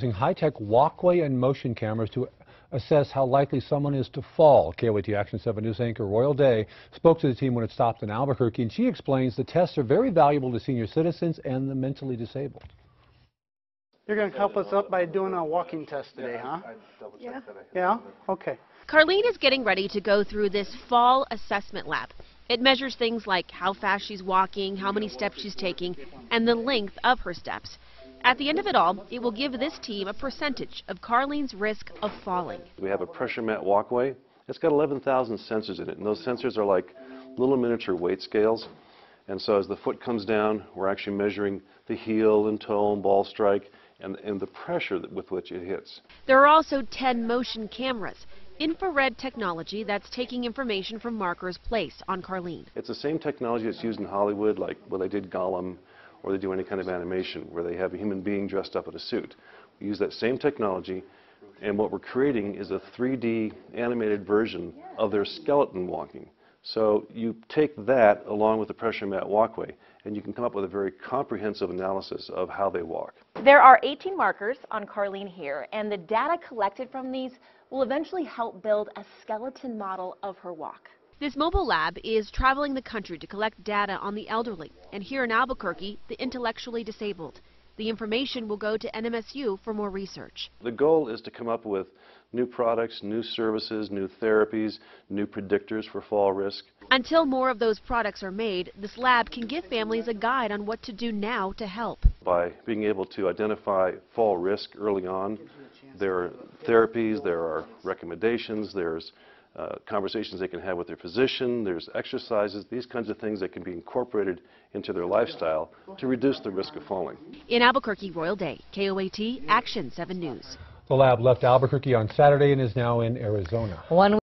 Using high-tech walkway and motion cameras to assess how likely someone is to fall. KOAT Action 7 News anchor Royal Day spoke to the team when it stopped in Albuquerque, and she explains the tests are very valuable to senior citizens and the mentally disabled. You're going to help us up by doing a walking test today, huh? Yeah. Yeah? Okay. Carlene is getting ready to go through this fall assessment lab. It measures things like how fast she's walking, how many steps she's taking, and the length of her steps. At the end of it all, it will give this team a percentage of Carlene's risk of falling. We have a pressure mat walkway. It's got 11,000 sensors in it, and those sensors are like little miniature weight scales. And so as the foot comes down, we're actually measuring the heel and toe and ball strike and the pressure with which it hits. There are also 10 motion cameras, infrared technology that's taking information from markers placed on Carlene. It's the same technology that's used in Hollywood, like where they did Gollum, or they do any kind of animation where they have a human being dressed up in a suit. We use that same technology, and what we're creating is a 3D animated version of their skeleton walking. So you take that along with the pressure mat walkway, and you can come up with a very comprehensive analysis of how they walk. There are 18 markers on Carlene here, and the data collected from these will eventually help build a skeleton model of her walk. This mobile lab is traveling the country to collect data on the elderly, and here in Albuquerque, the intellectually disabled. The information will go to NMSU for more research. The goal is to come up with new products, new services, new therapies, new predictors for fall risk. Until more of those products are made, this lab can give families a guide on what to do now to help. By being able to identify fall risk early on, there are therapies, there are recommendations, there's conversations they can have with their physician, there's exercises, these kinds of things that can be incorporated into their lifestyle to reduce the risk of falling. In Albuquerque, Royal Day, KOAT Action 7 News. The lab left Albuquerque on Saturday and is now in Arizona.